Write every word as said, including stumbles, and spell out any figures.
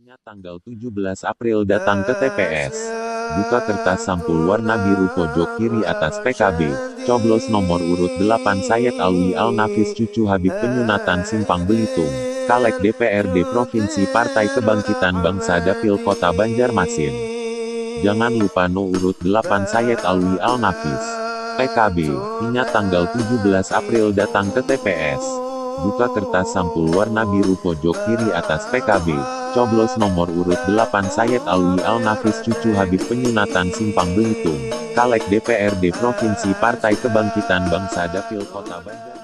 Ingat tanggal tujuh belas April datang ke T P S. Buka kertas sampul warna biru pojok kiri atas P K B. Coblos nomor urut delapan Sayyid Alwi Al-Nafis cucu Habib Penyunatan Simpang Belitung. Caleg D P R D Provinsi Partai Kebangkitan Bangsa Dapil Kota Banjarmasin. Jangan lupa no urut delapan Sayyid Alwi Al-Nafis. P K B, ingat tanggal tujuh belas April datang ke T P S. Buka kertas sampul warna biru pojok kiri atas P K B. Coblos nomor urut delapan Sayyid Alwi Al-Nafis cucu Habib Penyunatan Simpang Belitung. Caleg D P R D Provinsi Partai Kebangkitan Bangsa Dapil Kota Banjarmasin.